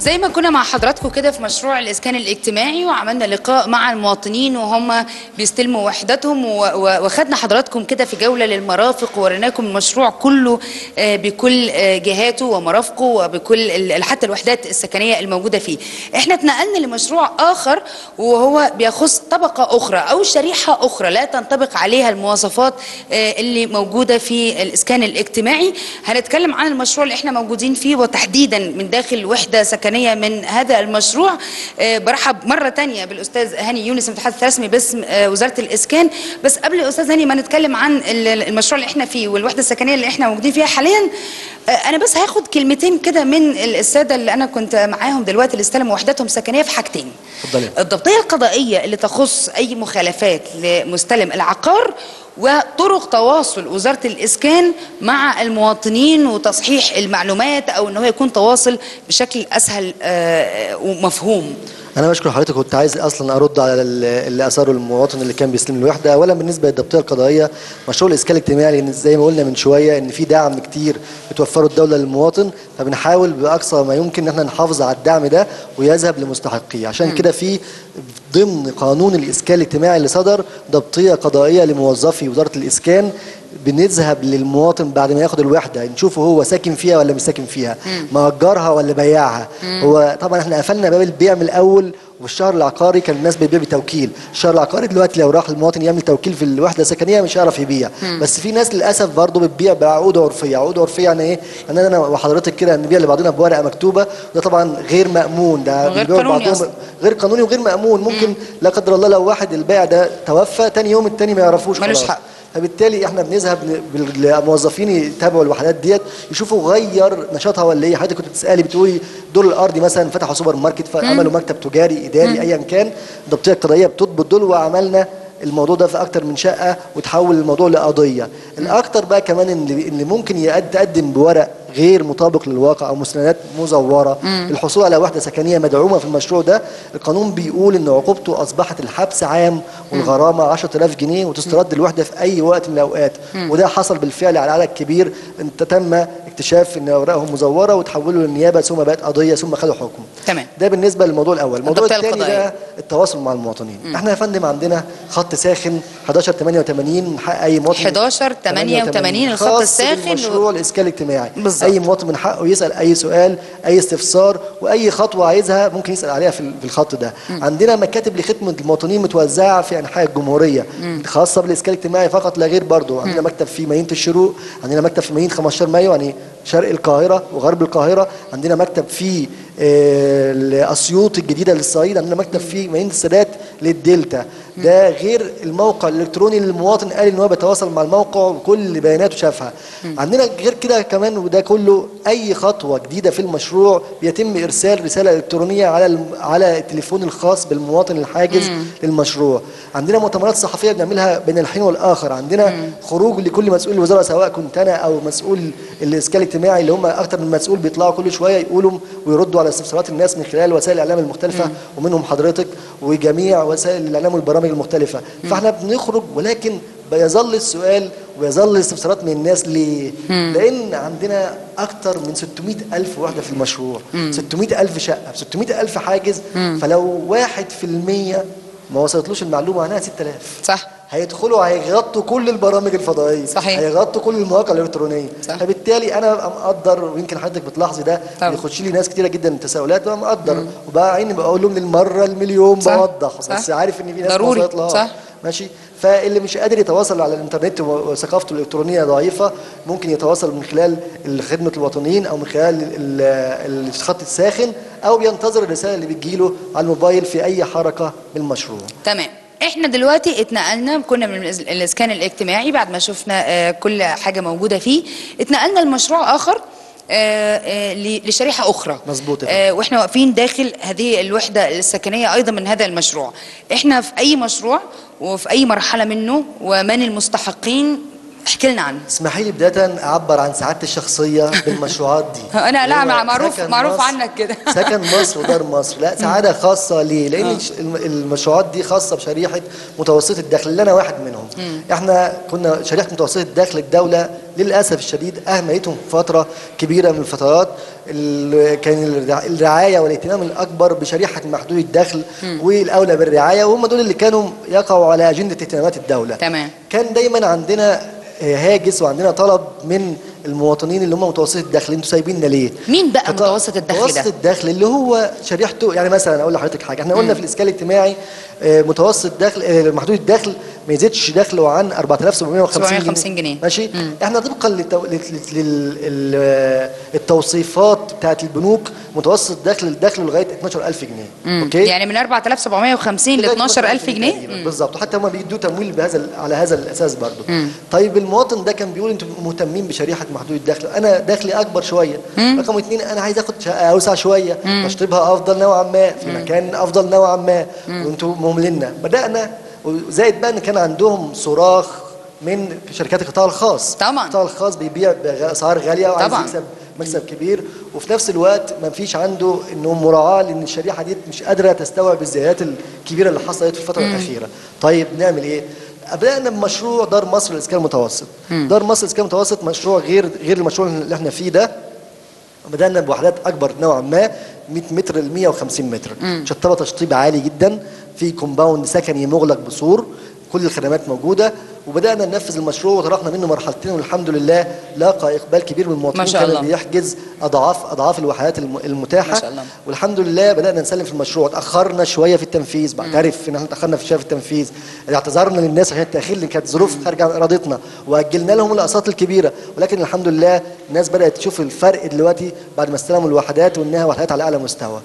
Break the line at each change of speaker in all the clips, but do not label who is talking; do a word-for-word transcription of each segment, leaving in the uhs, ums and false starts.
زي ما كنا مع حضراتكم كده في مشروع الإسكان الاجتماعي، وعملنا لقاء مع المواطنين وهم بيستلموا وحداتهم، وخدنا حضراتكم كده في جولة للمرافق ووريناكم المشروع كله بكل جهاته ومرافقه وبكل حتى الوحدات السكنية الموجودة فيه. احنا اتنقلنا لمشروع آخر وهو بيخص طبقة أخرى أو شريحة أخرى لا تنطبق عليها المواصفات اللي موجودة في الإسكان الاجتماعي. هنتكلم عن المشروع اللي احنا موجودين فيه، وتحديدا من داخل وحدة سكنية من هذا المشروع. برحب مرة تانية بالأستاذ هاني يونس، المتحدث الرسمي باسم وزارة الإسكان. بس قبل أستاذ هاني ما نتكلم عن المشروع اللي احنا فيه والوحدة السكنية اللي احنا موجودين فيها حاليا، أنا بس هاخد كلمتين كده من السادة اللي أنا كنت معاهم دلوقتي اللي استلموا وحداتهم السكنية في حاجتين. اتفضلي. الضبطية القضائية اللي تخص أي مخالفات لمستلم العقار، وطرق تواصل وزارة الإسكان مع المواطنين وتصحيح المعلومات أو أنه يكون تواصل بشكل أسهل ومفهوم.
أنا بشكر حضرتك. كنت عايز أصلا أرد على اللي أثاره المواطن اللي كان بيستلم الوحدة. أولا بالنسبة للضبطية القضائية، مشروع الإسكان الاجتماعي، لأن زي ما قلنا من شوية إن في دعم كتير بتوفره الدولة للمواطن، فبنحاول بأقصى ما يمكن إن احنا نحافظ على الدعم ده ويذهب لمستحقيه. عشان كده في ضمن قانون الإسكان الاجتماعي اللي صدر ضبطية قضائية لموظفي وزارة الإسكان. بنذهب للمواطن بعد ما ياخد الوحده نشوفه هو ساكن فيها ولا مش ساكن فيها، مأجرها ولا بياعها. هو طبعا احنا قفلنا باب البيع من الاول، وفي الشهر العقاري كان الناس بتبيع بتوكيل. الشهر العقاري دلوقتي لو راح المواطن يعمل توكيل في الوحده السكنيه مش هيعرف يبيع. مم. بس في ناس للاسف برضه بتبيع بعقود عرفيه. عقود عرفيه يعني ايه؟ يعني انا وحضرتك كده نبيع لبعضنا بورقه مكتوبه، وده طبعا غير مأمون، ده
غير قانوني أصلا.
غير قانوني وغير مأمون. ممكن مم. لا قدر الله لو واحد البائع ده توفى ثاني يوم الثاني ما يعرفوش
ملوش حق.
فبالتالي احنا بنذهب بالموظفين يتابعوا الوحدات ديت يشوفوا غير نشاطها ولا ايه. حضرتك كنت بتسالي بتقولي دور الارضي مثلا فتحوا سوبر ماركت، فعملوا مكتب تجاري اداري ايا كان، الضبطيه القضائيه بتضبط دول. وعملنا الموضوع ده في اكتر من شقه وتحول الموضوع لقضيه. الاكتر بقى كمان اللي, اللي ممكن يقدم بورق غير مطابق للواقع او مستندات مزوره مم. الحصول على وحده سكنيه مدعومه في المشروع ده، القانون بيقول ان عقوبته اصبحت الحبس عام والغرامه عشرة آلاف جنيه، وتسترد الوحده في اي وقت من الاوقات. مم. وده حصل بالفعل على عدد كبير انت تم اكتشاف ان اوراقهم مزوره وتحولوا للنيابه ثم بقت قضيه ثم خدوا حكم.
تمام.
ده بالنسبه للموضوع الاول. الموضوع الثاني بقى التواصل مع المواطنين. مم. احنا يا فندم عندنا خط ساخن حداشر ثمانية وثمانين من حق اي مواطن.
حداشر ثمانية وثمانين الخط الساخن
مشروع الاسكان الاجتماعي.
بالظبط.
اي مواطن من حقه يسال اي سؤال، اي استفسار، واي خطوه عايزها ممكن يسال عليها في الخط ده. م. عندنا مكاتب لخدمه المواطنين متوزعه في انحاء الجمهوريه م. خاصه بالاسكان الاجتماعي فقط لا غير. برضه عندنا مكتب في مدينه الشروق، عندنا مكتب في مدينه خمستاشر مايو يعني شرق القاهره وغرب القاهره، عندنا مكتب في اسيوط الجديده للصعيد، عندنا مكتب في مدينه السادات للدلتا. ده غير الموقع الالكتروني اللي المواطن قال ان هو بيتواصل مع الموقع وكل بياناته شافها. عندنا غير كده كمان، وده كله اي خطوه جديده في المشروع بيتم ارسال رساله الكترونيه على على التليفون الخاص بالمواطن الحاجز مم. للمشروع. عندنا مؤتمرات صحفيه بنعملها بين الحين والاخر. عندنا مم. خروج لكل مسؤول الوزاره، سواء كنت انا او مسؤول الاسكان الاجتماعي اللي هم اكثر من مسؤول، بيطلعوا كل شويه يقولوا ويردوا على استفسارات الناس من خلال وسائل الاعلام المختلفه مم. ومنهم حضرتك وجميع وسائل الاعلام والبرامج المختلفه. مم. فاحنا بنخرج، ولكن بيظل السؤال ويظل الاستفسارات من الناس. ليه؟ مم. لان عندنا اكثر من ستمائة ألف وحده في المشروع. مم. ستمائة ألف شقه، ستمائة ألف حاجز. مم. فلو واحد في المية ما وصلتلوش المعلومه عنها ستة آلاف.
صح.
هيدخلوا هيغطوا كل البرامج الفضائيه.
صحيح.
هيغطوا كل المواقع الالكترونيه. صح. فبالتالي انا ببقى مقدر، ويمكن حضرتك بتلاحظي ده، بيخش لي ناس كتيره جدا تساؤلات، ببقى مقدر وبقى عيني بقول لهم للمره المليون بوضح. بس عارف ان في ناس
ضروري. صح.
ماشي. فاللي مش قادر يتواصل على الانترنت وثقافته الالكترونيه ضعيفه ممكن يتواصل من خلال خدمه الوطنيين او من خلال الخط الساخن، او بينتظر الرساله اللي بتجيله على الموبايل في اي حركه من المشروع.
تمام. احنا دلوقتي اتنقلنا، كنا من الاسكان الاجتماعي بعد ما شفنا كل حاجه موجوده فيه، اتنقلنا لمشروع اخر لشريحه اخرى.
مظبوط.
واحنا واقفين داخل هذه الوحده السكنيه ايضا من هذا المشروع. احنا في اي مشروع وفي اي مرحله منه ومن المستحقين، احكي لنا عنه.
اسمحي لي بدايه اعبر عن سعادتي الشخصيه بالمشروعات دي.
انا لا معروف معروف عنك كده.
سكن مصر ودار مصر، لا سعاده خاصه ليه؟ لان المشروعات دي خاصه بشريحه متوسطه الدخل اللي انا واحد منهم. مم. احنا كنا شريحه متوسطه الدخل، الدوله للاسف الشديد اهملتهم فتره كبيره من الفترات. كان الرعايه والاهتمام الاكبر بشريحه محدود الدخل والاولى بالرعايه، وهم دول اللي كانوا يقعوا على اجنده اهتمامات الدوله.
تمام.
كان دايما عندنا هاجس وعندنا طلب من المواطنين اللي هم متوسط الدخل، انتوا سايبيننا ليه؟
مين بقى متوسط الدخل ده؟
متوسط الدخل اللي هو شريحته، يعني مثلا اقول لحضرتك حاجه، احنا قلنا في الاسكان الاجتماعي متوسط دخل محدود الدخل ما يزيدش دخله عن أربعة آلاف وسبعمائة وخمسين جنيه. ماشي؟ مم. احنا طبقا للتوصيفات بتاعت البنوك متوسط دخل الدخل لغايه اتناشر ألف جنيه.
مم. اوكي؟ يعني من أربعة آلاف وسبعمائة وخمسين ل اتناشر ألف جنيه
بالظبط، وحتى هم بيدوا تمويل بهذا على هذا الاساس برضه. طيب المواطن ده كان بيقول انتوا مهتمين بشريحه محدود الدخل، انا دخلي اكبر شويه. مم. رقم اثنين، انا عايز اخد شقه اوسع شويه، تشطيبها افضل نوعا ما في مم. مكان افضل نوعا ما، وانتوا مهملنا. بدانا، وزائد بقى ان كان عندهم صراخ من شركات القطاع الخاص.
طبعا
القطاع الخاص بيبيع باسعار غاليه وعايز يكسب مكسب كبير، وفي نفس الوقت ما فيش عنده انه مراعاه لان الشريحه دي مش قادره تستوعب الزيادات الكبيره اللي حصلت في الفتره مم. الاخيره. طيب نعمل ايه؟ بدانا بمشروع دار مصر للاسكان المتوسط. مم. دار مصر للاسكان المتوسط مشروع غير غير المشروع اللي احنا فيه ده. بدانا بوحدات اكبر نوعا ما، مئة متر ل مئة وخمسين متر، شطبه تشطيب عالي جدا، في كومباوند سكني مغلق بسور، كل الخدمات موجوده. وبدانا ننفذ المشروع وطرحنا منه مرحلتين، والحمد لله لاقى اقبال كبير من المواطنين. ما شاء الله. كان بيحجز اضعاف اضعاف الوحدات المتاحه. ما شاء الله. والحمد لله بدانا نسلم في المشروع. تاخرنا شويه في التنفيذ، بعترف ان احنا تاخرنا في شويه في التنفيذ، اعتذرنا للناس عشان التاخير اللي كانت ظروف خارجه عن ارادتنا، واجلنا لهم الاقساط الكبيره، ولكن الحمد لله الناس بدات تشوف الفرق دلوقتي بعد ما استلموا الوحدات، وانها وحدات على اعلى مستوى.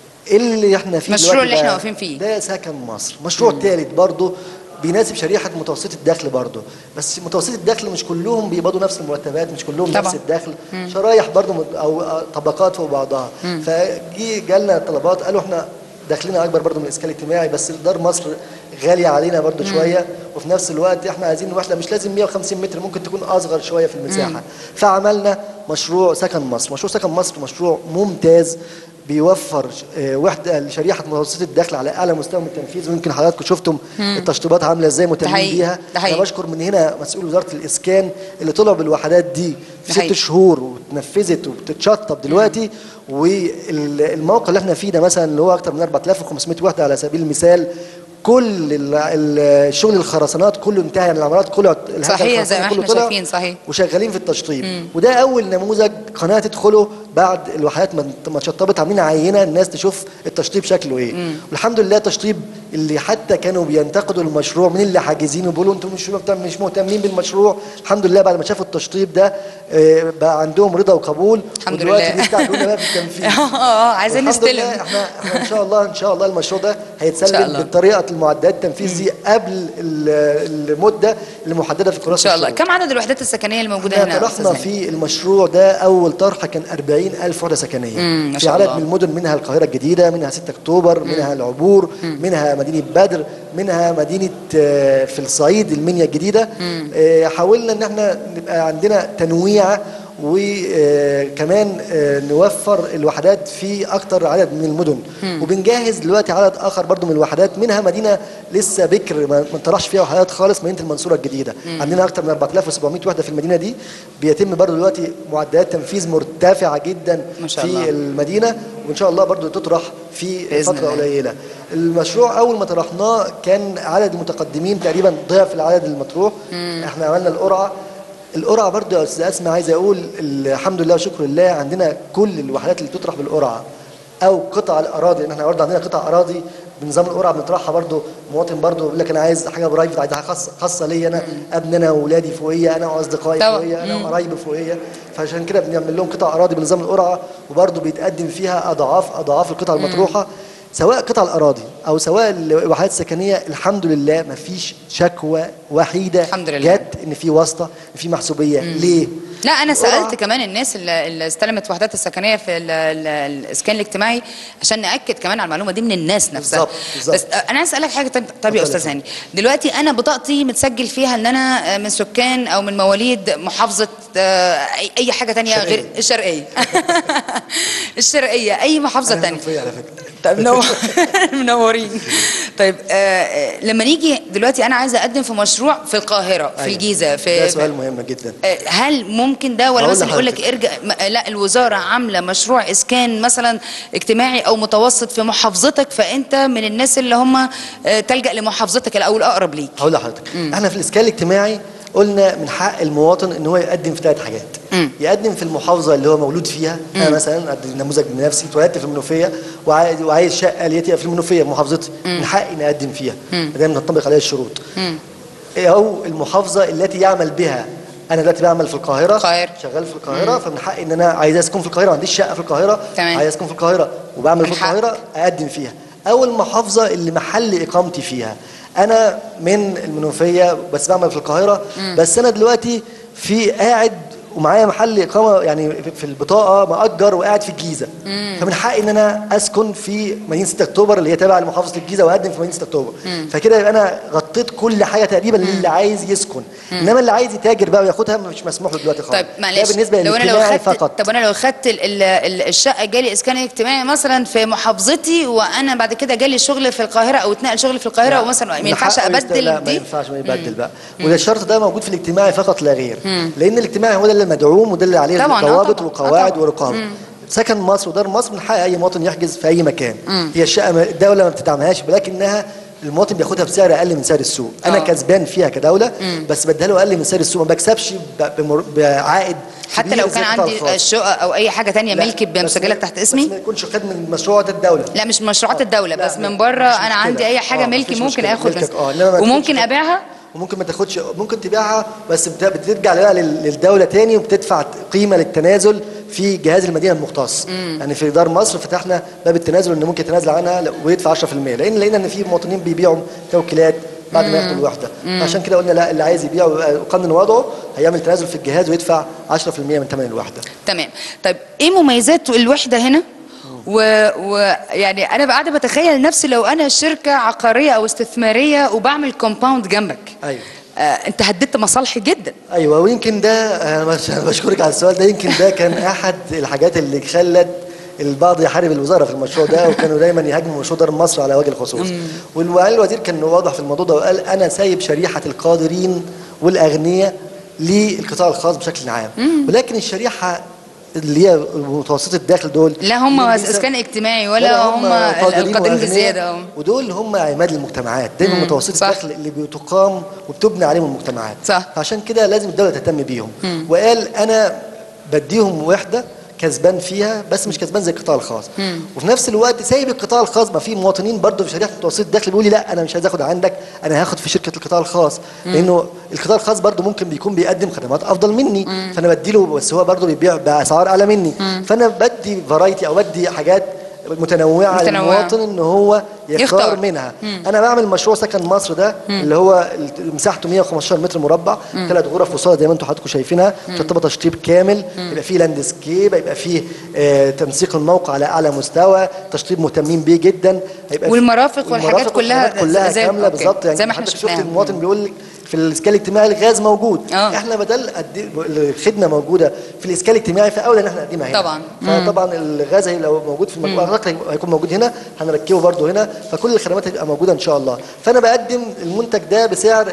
اللي احنا فيه
المشروع اللي احنا واقفين فيه
ده سكن مصر، مشروع ثالث برضه بيناسب شريحه متوسط الدخل برضه، بس متوسط الدخل مش كلهم بيقبضوا نفس المرتبات، مش كلهم طبعا. نفس الدخل، مم. شرايح برضه او طبقات فوق بعضها. فجي جالنا طلبات قالوا احنا دخلنا اكبر برضه من الاسكان الاجتماعي، بس دار مصر غاليه علينا برضه شويه، وفي نفس الوقت احنا عايزين وحده مش لازم مئة وخمسين متر، ممكن تكون اصغر شويه في المساحه. مم. فعملنا مشروع سكن مصر. مشروع سكن مصر مشروع ممتاز، بيوفر وحده لشريحه متوسط الدخل على اعلى مستوى من التنفيذ، ويمكن حضراتكم شفتم التشطيبات عامله ازاي مهتمين بيها. انا بشكر من هنا مسؤول وزاره الاسكان اللي طلب الوحدات دي في ست شهور واتنفذت وبتتشطب دلوقتي. والموقع اللي احنا فيه ده مثلا اللي هو اكثر من أربعة آلاف وخمسمائة وحده على سبيل المثال، كل الشغل الخرسانات كله انتهى، يعني العمارات كله
صحيح زي ما احنا شايفين صحيح،
وشغالين في التشطيب. مم. وده اول نموذج قناه تدخله بعد الوحدات ما اتشطبت، عاملين عينه الناس تشوف التشطيب شكله ايه. مم. والحمد لله التشطيب اللي حتى كانوا بينتقدوا المشروع من اللي حاجزين وبيقولوا انتم مش مش مهتمين بالمشروع، الحمد لله بعد ما شافوا التشطيب ده بقى عندهم رضا وقبول،
الحمد لله.
بيستعجلونا بقى في التنفيذ.
اه عايزين نستلم.
احنا احنا ان شاء الله ان شاء الله المشروع ده هيتسلم بالطريقه المعدات التنفيذ دي قبل المده المحدده في الكراسه.
ان شاء الله. كم عدد الوحدات السكنيه الموجوده هنا؟
طرحنا في المشروع ده اول طرحه كان أربعين ألف وحده سكنيه في عدد من المدن، منها القاهره الجديده، منها ستة أكتوبر، مم. منها العبور، مم. منها مدينه بدر، منها مدينه في الصعيد المنيا الجديده. مم. حاولنا ان احنا نبقى عندنا تنويع، وكمان نوفر الوحدات في اكتر عدد من المدن. مم. وبنجهز دلوقتي عدد اخر برضو من الوحدات، منها مدينه لسه بكر ما انطرحش فيها وحدات خالص، مدينه المنصوره الجديده. مم. عندنا اكتر من أربعة آلاف وسبعمائة وحده في المدينه دي، بيتم برضو دلوقتي معدلات تنفيذ مرتفعه جدا ما شاء الله في المدينه، وان شاء الله برضو تطرح في فتره قليله. المشروع اول ما طرحناه كان عدد المتقدمين تقريبا ضعف العدد المطروح. مم. احنا عملنا القرعه القرعه برضه يا استاذ اسماء، عايز اقول الحمد لله وشكر لله عندنا كل الوحدات اللي تطرح بالقرعه او قطع الاراضي، لان احنا برضه عندنا قطع اراضي بنظام القرعه بنطرحها برضه. مواطن برضه يقول لك انا عايز حاجه برايفت، عايزها خاصه خاصه ليا انا، ابني انا واولادي فوقيه، انا واصدقائي فوقيه، انا وقرايبي فوقيه، فعشان كده بنعمل لهم قطع اراضي بنظام القرعه، وبرضه بيتقدم فيها اضعاف اضعاف القطع المطروحه، سواء قطع الاراضي او سواء الوحدات السكنيه. الحمد لله ما فيش شكوى وحيده جت ان في واسطه، ان في محسوبيه. مم. ليه؟
لا انا سالت كمان الناس اللي اللي استلمت وحدات السكنيه في ال- ال- الاسكان الاجتماعي عشان ناكد كمان على المعلومه دي من الناس نفسها.
بالظبط، بالظبط.
بس انا عايز اسالك حاجه. طب, طب يا
اتفضل يا
استاذ هاني، دلوقتي انا بطاقتي متسجل فيها ان انا من سكان او من مواليد محافظه آه، اي أي حاجه تانية
الشرقية.
غير الشرقيه. الشرقيه اي محافظه
أنا
تانية.
منوفية على فكره.
طيب منور منورين. طيب آه آه، لما نيجي دلوقتي انا عايزه اقدم في مشروع في القاهره في
أيوة.
الجيزه في
ده سؤال مهم جدا.
آه، هل ممكن ده ولا
هقول
مثلا يقول لك
لحضرتك.
ارجع م- لا الوزاره عامله مشروع اسكان مثلا اجتماعي او متوسط في محافظتك فانت من الناس اللي هم آه، تلجأ لمحافظتك او الاقرب ليك؟
هقول لحضرتك، احنا في الاسكان الاجتماعي قلنا من حق المواطن ان هو يقدم في ثلاث حاجات.
مم.
يقدم في المحافظه اللي هو مولود فيها. انا مثلا ادي نموذج من نفسي، اتولدت في المنوفيه وعايز وعايز شقه اللي هي تبقى في المنوفيه في محافظتي، من حقي اني اقدم فيها ما دام تنطبق عليها الشروط.
مم.
او المحافظه التي يعمل بها. انا دلوقتي بعمل في القاهره،
القاهرة.
شغال في القاهره، فمن حقي ان انا عايز اسكن في القاهره، ما عنديش شقه في القاهره،
تمام.
عايز اسكن في القاهره وبعمل
من
في القاهره اقدم فيها. او المحافظه اللي محل اقامتي فيها. انا من المنوفيه بس بعمل في القاهره، بس انا دلوقتي في قاعد ومعايا محل اقامه يعني في البطاقه مأجر وقاعد في الجيزه. فمن حقي ان انا اسكن في مدينه ستة اكتوبر اللي هي تابعه لمحافظه الجيزه واقدم في مدينه ستة اكتوبر. فكده يبقى انا غطيت كل حاجه تقريبا للي عايز يسكن. انما اللي عايز يتاجر بقى وياخدها مش مسموح له دلوقتي خالص.
طيب
ده
معلش،
بالنسبه
لو انا لو
للاجتماعي
خدت
فقط.
طب انا لو خدت ال- ال- ال- الشقه جالي اسكان اجتماعي مثلا في محافظتي وانا بعد كده جالي شغل في القاهره او اتنقل شغل في القاهره ومثلا ما
من
ينفعش
حقه يست-
ابدل
لا ما
دي؟
ينفعش ما يبدل بقى. وده الشرط ده موجود في الاجتماعي فقط لا غير. لان الاجتماعي هو ده اللي مدعوم وده اللي عليه
طبعاً، آه
ضوابط
طبعاً،
وقواعد
آه طبعاً.
ورقابه. سكن مصر ودار مصر من حق اي مواطن يحجز في اي مكان. هي الشقه ما- الدوله ما بتدعمهاش ولكنها المواطن بياخدها بسعر اقل من سعر السوق. انا
آه.
كسبان فيها كدوله بس بديها له اقل من سعر السوق، ما بكسبش ب- بمر- بعائد
حتى
كبير
لو
زي
كان
القطاع
عندي
الخاص.
شقه او اي حاجه تانية
لا،
ملكي
بس
مسجله
ما-
تحت
بس
اسمي؟
ما يكونش خد من مشروعات الدوله.
لا مش مشروعات
آه.
الدوله
لا،
بس
لا،
من بره
مفيش
انا
مشكلة.
عندي اي حاجه
آه،
ملكي
مفيش
ممكن
مشكلة.
اخد
ملكك،
بس
آه، إنما ما
وممكن
تاخدش-
ابيعها.
وممكن ما تاخدش، ممكن تبيعها بس بت- بترجع بقى لل- للدوله تاني وبتدفع قيمه للتنازل في جهاز المدينه المختص. يعني في دار مصر فتحنا باب التنازل ان ممكن يتنازل عنها ويدفع عشرة في المية لان لقينا ان في مواطنين بيبيعوا توكيلات بعد ما ياخدوا الوحده. عشان كده قلنا لا، اللي عايز يبيع ويقنن وضعه هيعمل تنازل في الجهاز ويدفع عشرة في المية من ثمن الوحده.
تمام. طيب ايه مميزات الوحده هنا؟ ويعني انا قاعده بتخيل نفسي لو انا شركه عقاريه او استثماريه وبعمل كومباوند جنبك.
ايوه.
آه انت هددت مصالحي جدا.
ايوه، ويمكن ده انا بش- بشكرك على السؤال ده. يمكن ده كان احد الحاجات اللي خلت البعض يحارب الوزاره في المشروع ده وكانوا دايما يهاجموا مشروع دار مصر على وجه الخصوص. والوزير كان واضح في الموضوع ده وقال انا سايب شريحه القادرين والاغنياء للقطاع الخاص بشكل عام. ولكن الشريحه اللي هي متوسطه الدخل دول
لا هم
اللي بيسا-
اسكان اجتماعي ولا هم القادرين
وأغنياء،
بزياده. اه
ودول هم عماد المجتمعات، دايما متوسطي
صح.
الدخل اللي بتقام وبتبني عليهم المجتمعات.
صح.
عشان كده لازم الدوله تهتم بيهم. وقال انا بديهم وحده كسبان فيها بس مش كسبان زي القطاع الخاص. وفي نفس الوقت سايب القطاع الخاص. ما في مواطنين برضه في شريحه متوسط الدخل بيقول لي لا انا مش عايز اخد عندك، انا هاخد في شركه القطاع الخاص. لانه القطاع الخاص برضه ممكن بيكون بيقدم خدمات افضل مني، فانا بديله بس هو برضه بيبيع باسعار اعلى مني. فانا بدي فرايتي او بدي حاجات متنوعه
متنوعة.
للمواطن ان هو يختار,
يختار.
منها. انا بعمل مشروع سكن مصر ده اللي هو مساحته مية وخمستاشر متر مربع، ثلاث غرف وصاله زي ما انتم حضراتكم شايفينها، ترتبط تشطيب كامل، يبقى فيه لاندسكيب، يبقى فيه آه تنسيق الموقع على اعلى مستوى، تشطيب مهتمين بيه جدا، هيبقى
والمرافق والحاجات كلها
كلها
زي
كامله
أوكي.
بالظبط. يعني
زي ما احنا
حضرتك شفت
شفناها.
المواطن بيقول لك في الاسكان الاجتماعي الغاز موجود.
آه.
احنا بدل قد- الخدمه موجوده في الاسكان الاجتماعي فاولى ان احنا نقدمها هنا.
طبعا.
فطبعا الغاز هي- لو موجود في المجموعه هيكون موجود هنا، هنركبه برضه هنا، فكل الخدمات هتبقى موجوده ان شاء الله. فانا بقدم المنتج ده بسعر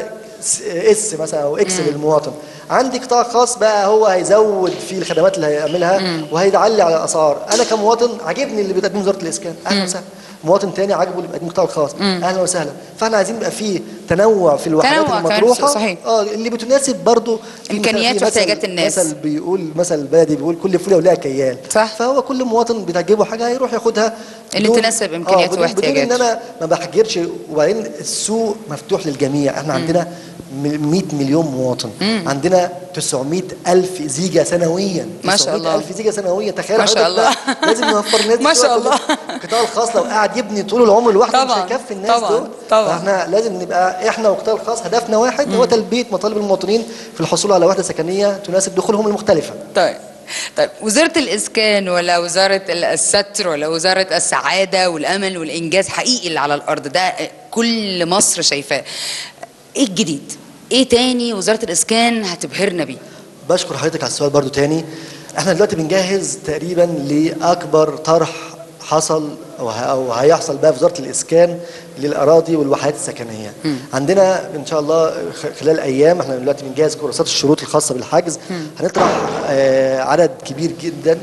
اس مثلا او اكس للمواطن. عندي قطاع خاص بقى هو هيزود في الخدمات اللي هيعملها وهيعلي على الاسعار. انا كمواطن عاجبني اللي بتقدمه وزاره الاسكان، اهلا وسهلا. مواطن تاني عاجبه اللي بيقدم القطاع الخاص، اهلا وسهلا. فاحنا عايزين يبقى فيه تنوع في الوحدات
تنوع كمان،
المطروحه،
صحيح.
اه اللي بتناسب برضه في
إمكانيات
مثل- في
واحتياجات
مثل-
الناس.
مثل بيقول مثل البلدي بيقول كل فوله ولها كيال.
صح.
فهو كل مواطن بتعجبه حاجه هيروح ياخدها
اللي
بدون-
تناسب إمكانياته
بدون- بدون
واحتياجاته.
ان انا ما بحجرش. وبعدين السوق مفتوح للجميع. احنا عندنا مية مليون مواطن، عندنا تسعمائة ألف زيجة سنويا.
ما شاء الله.
ألف زيجة سنويا، تخيل
ما شاء الله.
لازم نوفر الناس
ما شاء الله.
القطاع الخاص لو قاعد يبني طول العمر لوحده مش
طبعاً.
هيكفي الناس
طبعاً.
دول.
طبعاً.
احنا لازم نبقى احنا والقطاع الخاص هدفنا واحد، هو تلبية مطالب المواطنين في الحصول على وحدة سكنية تناسب دخولهم المختلفة.
طيب طيب وزارة الإسكان ولا وزارة الستر ولا وزارة السعادة والأمل والإنجاز حقيقي اللي على الأرض ده كل مصر شايفاه، إيه الجديد؟ إيه تاني وزارة الإسكان هتبهرنا بيه؟
بشكر حضرتك على السؤال برضو تاني. احنا دلوقتي بنجهز تقريبا لأكبر طرح حصل او هيحصل بقى في وزاره الاسكان للاراضي والوحدات السكنيه. م. عندنا ان شاء الله خلال ايام احنا دلوقتي بنجهز كورسات الشروط الخاصه بالحجز. م. هنطرح آه عدد كبير جدا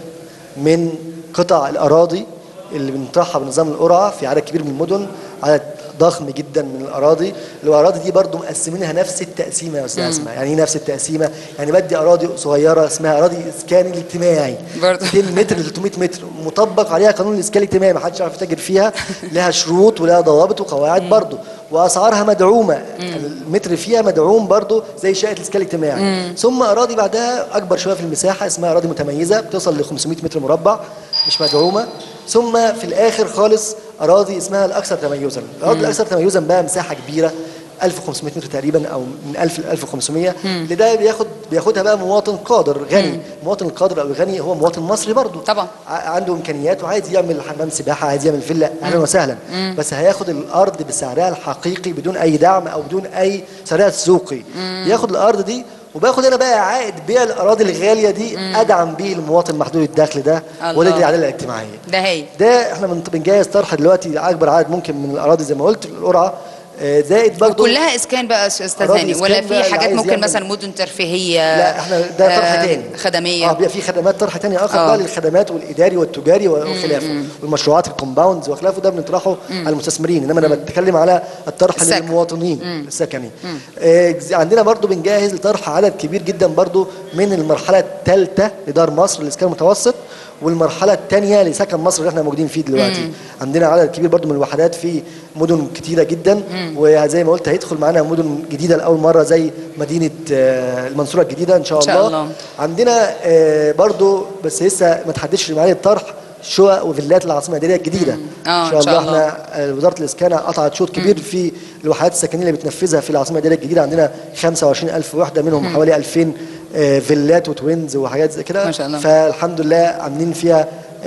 من قطع الاراضي اللي بنطرحها بنظام القرعه في عدد كبير من المدن، عدد ضخم جدا من الاراضي. الاراضي دي برضو مقسمينها نفس التقسيمه يا استاذ اسماء. يعني ايه نفس التقسيمه؟ يعني بدي اراضي صغيره اسمها اراضي اسكان الاجتماعي مئتين متر ل ثلاثمائة متر، مطبق عليها قانون الاسكان الاجتماعي، ما حدش يعرف يتاجر فيها، لها شروط ولها ضوابط وقواعد برضو، واسعارها مدعومه. المتر فيها مدعوم برضو زي شقه الاسكان الاجتماعي. مم. ثم اراضي بعدها اكبر شويه في المساحه اسمها اراضي متميزه بتصل ل خمسمائة متر مربع مش مدعومه. ثم في الاخر خالص اراضي اسمها الاكثر تميزا. الاراضي الاكثر تميزا بقى مساحه كبيره ألف وخمسمائة متر تقريبا او من ألف ل ألف وخمسمائة. اللي ده بياخد بياخدها بقى مواطن قادر غني. مم. المواطن القادر او الغني هو مواطن مصري برضو
طبعا
عنده امكانيات وعايز يعمل حمام سباحه، عايز يعمل فيلا، اهلا وسهلا. مم. بس هياخد الارض بسعرها الحقيقي بدون اي دعم او بدون اي سعرها السوقي. بياخد الارض دي وباخد انا بقى عائد بيع الاراضي الغاليه دي. مم. ادعم بيه المواطن محدود الدخل ده ولد العداله الاجتماعيه.
ده هي
ده احنا بنجهز طرح دلوقتي اكبر عدد ممكن من الاراضي زي ما قلت القرعه، زائد برضه
كلها اسكان بقى استاذ هاني ولا في حاجات ممكن مثلا مدن ترفيهيه؟
لا احنا ده طرح
آه
تاني
خدميه.
اه بيبقى في خدمات طرح تاني اخر بقى للخدمات والاداري والتجاري وخلافه والمشروعات الكومباوندز وخلافه، ده بنطرحه على المستثمرين، انما انا بتكلم على الطرح السكن. للمواطنين مم. السكني. آه عندنا برضه بنجهز لطرح عدد كبير جدا برضه من المرحله الثالثه لدار مصر للاسكان المتوسط، والمرحله الثانيه لسكن مصر اللي احنا موجودين فيه دلوقتي. مم. عندنا عدد كبير برضو من الوحدات في مدن كتيره جدا. مم. وزي ما قلت هيدخل معانا مدن جديده لاول مره زي مدينه المنصوره الجديده ان شاء, إن شاء الله. الله عندنا برضو بس لسه ما تحددش معايا الطرح شقق وفيلات للعاصمه الاداريه الجديده.
آه
ان شاء, إن شاء الله, الله. احنا وزاره الاسكان قطعت شوط كبير مم. في الوحدات السكنيه اللي بتنفذها في العاصمه الاداريه الجديده. عندنا خمسة وعشرين ألف وحده منهم مم. حوالي ألفين فيلات وتوينز وحاجات زي كده. فالحمد لله عاملين فيها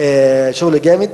شغل جامد.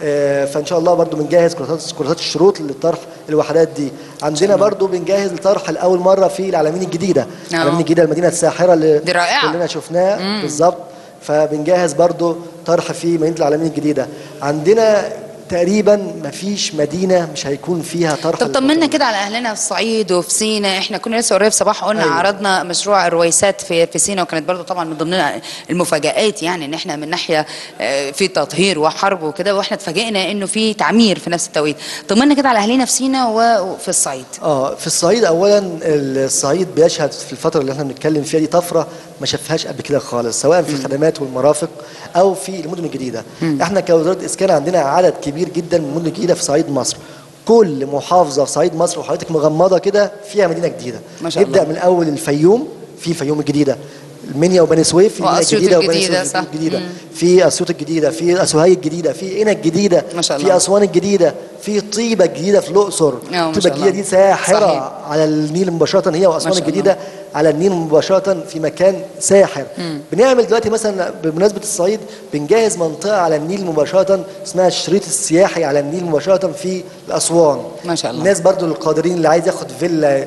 فان شاء الله برضو بنجهز كورسات الشروط للطرح الوحدات دي. عندنا برضو بنجهز الطرح لاول مره في العلمين الجديده. العلمين الجديده المدينه الساحره اللي
دي رائعه
كلنا شفناها بالظبط. فبنجهز برضو طرح في مدينه العلمين الجديده. عندنا تقريبا ما فيش مدينه مش هيكون فيها طرح.
طب طمنا كده على اهلنا في الصعيد وفي سينا. احنا كنا لسه قريب صباح قلنا أيوة. عرضنا مشروع الرويسات في في سينا، وكانت برضو طبعا من ضمن المفاجآت يعني ان احنا من ناحيه في تطهير وحرب وكده، واحنا اتفاجئنا انه في تعمير في نفس التوقيت. طمنا كده على اهلنا في سينا وفي الصعيد.
اه في الصعيد اولا الصعيد بيشهد في الفتره اللي احنا بنتكلم فيها دي طفره ما شافهاش قبل كده خالص، سواء في الخدمات والمرافق او في المدن الجديده. م. احنا كوزاره اسكان عندنا عدد كبير جدا من المدن الجديده في صعيد مصر. كل محافظه في صعيد مصر وحضرتك مغمضه كده فيها مدينه جديده.
ما شاء
نبدا الله. من اول الفيوم، في الفيوم الجديده، المنيا وبني سويف في المنيا الجديده وبني سويف الجديده، في اسيوط الجديده، في اسوهاي الجديده، في قنا الجديده، في اسوان الجديده، في طيبه الجديده في الاقصر. طيبه الجديده دي ساحره صحيح. على النيل مباشره هي، واسوان الجديده على النيل مباشره في مكان ساحر. مم. بنعمل دلوقتي مثلا بمناسبه الصعيد بنجهز منطقه على النيل مباشره اسمها الشريط السياحي على النيل مباشره في اسوان.
ما شاء الله.
الناس برضو القادرين اللي عايز ياخد فيلا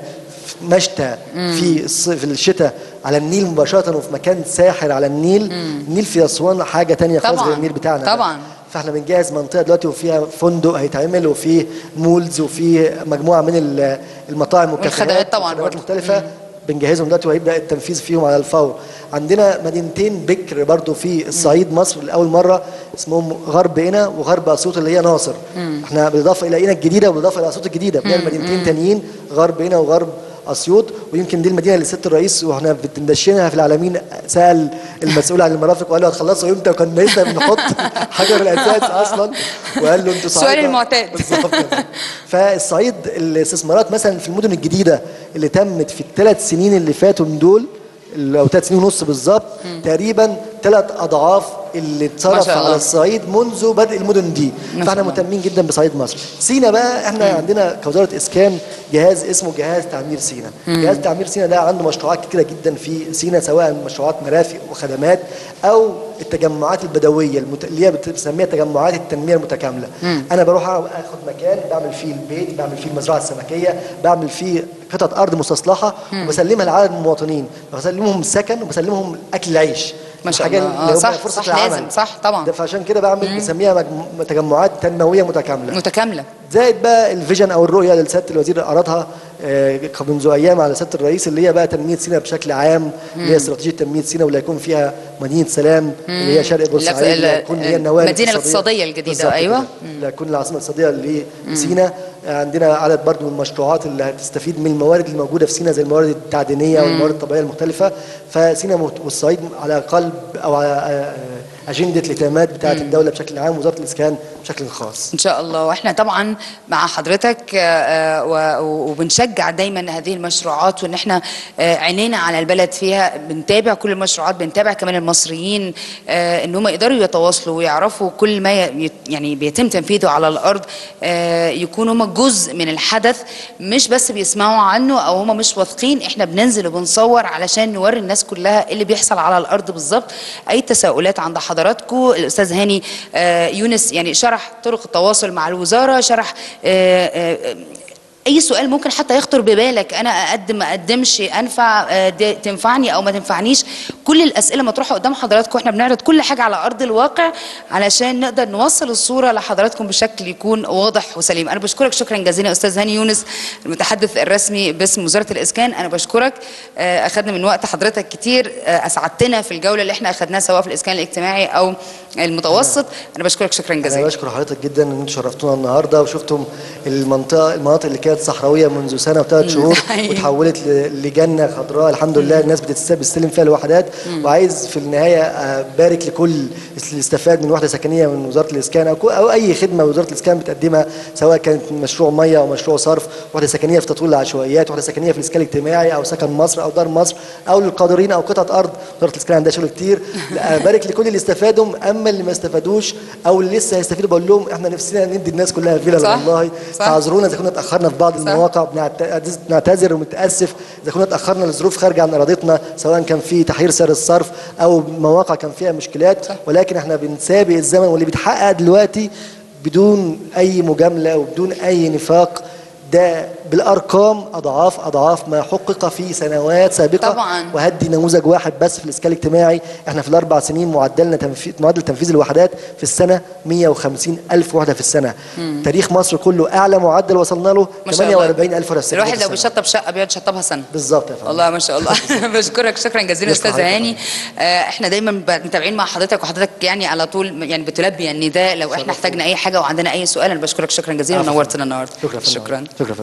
مشتى في في الشتاء على النيل مباشره وفي مكان ساحر على النيل. مم. النيل في اسوان حاجه ثانيه خالص غير النيل بتاعنا
طبعا.
فاحنا بنجهز منطقه دلوقتي وفيها فندق هيتعمل وفي مولز وفي مجموعه من المطاعم
والخدمات طبعا
مختلفه. مم. بنجهزهم دلوقتي وهيبدا التنفيذ فيهم على الفور. عندنا مدينتين بكر برضو في الصعيد مصر لاول مره اسمهم غرب قنا وغرب اسيوط اللي هي ناصر. مم. احنا بالاضافه الى قنا الجديده وبالاضافه الى اسيوط الجديده بنعمل مدينتين تانيين غرب قنا وغرب اسيوط. ويمكن دي المدينه اللي سياده الرئيس واحنا بندشنها في العالمين سال المسؤول عن المرافق وقال له هتخلصوا امتى، وكان لسه بنحط حجر الاساس اصلا وقال له انتوا
السؤال المعتاد
بالظبط. فالصعيد الاستثمارات مثلا في المدن الجديده اللي تمت في الثلاث سنين اللي فاتوا من دول او ثلاث سنين ونص بالظبط تقريبا ثلاث اضعاف اللي اتصرف على الصعيد منذ بدء المدن دي. فاحنا مهتمين جدا بصعيد مصر. سينا بقى احنا مم. عندنا كوزاره اسكان جهاز اسمه جهاز تعمير سينا. مم. جهاز تعمير سينا ده عنده مشروعات كتيره جدا في سينا، سواء مشروعات مرافق وخدمات او التجمعات البدويه المت... اللي هي بتسميها تجمعات التنميه المتكامله. مم. انا بروح اخد مكان بعمل فيه البيت، بعمل فيه المزرعه السمكيه، بعمل فيه قطعه ارض مستصلحه وبسلمها لعدد من المواطنين، بسلمهم سكن وبسلمهم اكل العيش.
ما شاء الله. آه صح فرصة صح العمل. لازم صح طبعا.
فعشان كده بعمل بسميها تجمعات تنمويه متكامله.
متكامله.
زائد بقى الفيجن او الرؤيه اللي سياده الوزير عرضها منذ ايام على سياده الرئيس، اللي هي بقى تنميه سينا بشكل عام، اللي هي استراتيجيه تنميه سينا، واللي هيكون فيها مدينه سلام اللي هي شرق بورسعيد، اللي هتكون هي النواه
المدينه الاقتصاديه الجديده. ايوه
اللي هتكون العاصمه الاقتصاديه لسينا. عندنا عدد برضو من المشروعات اللي هتستفيد من الموارد الموجوده في سينا زي الموارد التعدينيه والموارد الطبيعيه المختلفه. فسينا والصعيد على قلب او على أجندة الاهتمامات بتاعة الدولة بشكل عام، وزارة الإسكان بشكل خاص.
إن شاء الله. وإحنا طبعا مع حضرتك وبنشجع دايما هذه المشروعات، وإن إحنا عينينا على البلد فيها، بنتابع كل المشروعات، بنتابع كمان المصريين إن هم يقدروا يتواصلوا ويعرفوا كل ما يعني بيتم تنفيذه على الأرض، يكونوا هم جزء من الحدث، مش بس بيسمعوا عنه أو هم مش واثقين. إحنا بننزل وبنصور علشان نوري الناس كلها اللي بيحصل على الأرض بالظبط. أي تساؤلات عند حضراتكم، الأستاذ هاني يونس يعني شرح طرق التواصل مع الوزارة، شرح اي سؤال ممكن حتى يخطر ببالك، انا اقدم ما اقدمش، انفع تنفعني او ما تنفعنيش. كل الاسئله مطروحه قدام حضراتكم، احنا بنعرض كل حاجه على ارض الواقع علشان نقدر نوصل الصوره لحضراتكم بشكل يكون واضح وسليم. انا بشكرك شكرا جزيلا استاذ هاني يونس المتحدث الرسمي باسم وزاره الاسكان. انا بشكرك، اخذنا من وقت حضرتك كتير، اسعدتنا في الجوله اللي احنا اخذناها سواء في الاسكان الاجتماعي او المتوسط. انا بشكرك شكرا جزيلا.
انا بشكر حضرتك جدا ان انتم شرفتونا النهارده وشفتم المنطقه المناطق اللي كانت صحراويه منذ سنه وثلاث شهور وتحولت لجنه خضراء الحمد لله. الناس بتستلم فيها الوحدات. وعايز في النهايه ابارك لكل اللي استفاد من وحده سكنيه من وزاره الاسكان او او اي خدمه وزاره الاسكان بتقدمها، سواء كانت مشروع ميه او مشروع صرف، وحده سكنيه في تطوير العشوائيات، وحده سكنيه في الاسكان الاجتماعي او سكن مصر او دار مصر او للقادرين او قطعه ارض. وزاره الاسكان عندها شغل كتير. ابارك لكل اللي استفادوا. اما اللي ما استفادوش او اللي لسه هيستفيدوا بقول لهم احنا نفسنا ندي الناس كلها فيلا. والله تعذرونا اذا كنا اتاخرنا في بعض المواقع، بنعتذر ومتاسف اذا كنا اتاخرنا لظروف خارجه عن ارادتنا، سواء كان في تحرير سعر الصرف او مواقع كان فيها مشكلات. ولكن احنا بنسابق الزمن، واللي بيتحقق دلوقتي بدون اي مجامله وبدون اي نفاق ده بالارقام اضعاف اضعاف ما حقق في سنوات سابقه.
طبعا.
وهدي نموذج واحد بس في الاسكان الاجتماعي. احنا في الاربع سنين معدلنا تنفيذ معدل تنفيذ الوحدات في السنه مية وخمسين ألف وحده في السنه. مم. تاريخ مصر كله اعلى معدل وصلنا له ثمانية وأربعين ألف وحده في السنه.
الواحد لو بيشطب شقه بيقعد يشطبها سنه.
بالظبط يا فندم.
والله ما شاء الله. بشكرك شكرا جزيلا استاذ هاني. آه احنا دايما متابعين مع حضرتك، وحضرتك يعني على طول يعني بتلبي النداء لو احنا احتاجنا اي حاجه وعندنا اي سؤال. انا بشكرك شكرا جزيلا ونورتنا النهارده.
شكرا
شكرا.
شكرا.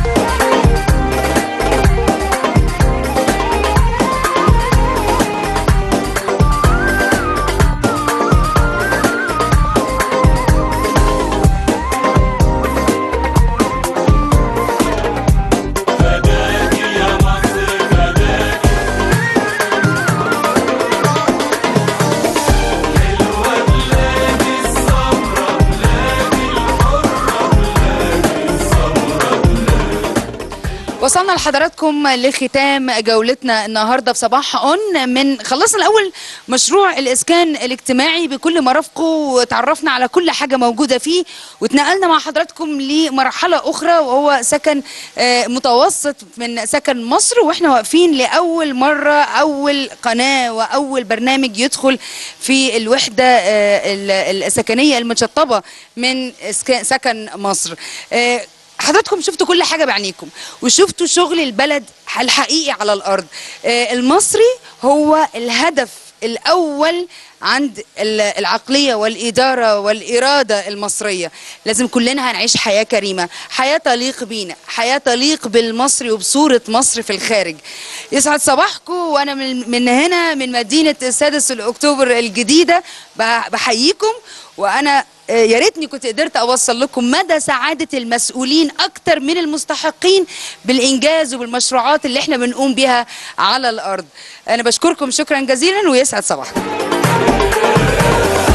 وصلنا لحضراتكم لختام جولتنا النهارده بصباح اون. من خلصنا الاول مشروع الاسكان الاجتماعي بكل مرافقه، وتعرفنا على كل حاجه موجوده فيه، واتنقلنا مع حضراتكم لمرحله اخرى وهو سكن متوسط من سكن مصر. واحنا واقفين لاول مره اول قناه واول برنامج يدخل في الوحده السكنيه المتشطبه من سكن مصر. حضراتكم شفتوا كل حاجة بعينيكم، وشفتوا شغل البلد الحقيقي على الأرض. المصري هو الهدف الأول عند العقلية والإدارة والإرادة المصرية. لازم كلنا هنعيش حياة كريمة، حياة تليق بينا، حياة تليق بالمصري وبصورة مصر في الخارج. يسعد صباحكم، وأنا من, من هنا من مدينة السادس الأكتوبر الجديدة بحييكم. وأنا يا ريتني كنت قدرت أوصل لكم مدى سعادة المسؤولين أكتر من المستحقين بالإنجاز وبالمشروعات اللي احنا بنقوم بها على الأرض. أنا بشكركم شكرا جزيلا ويسعد صباحكم.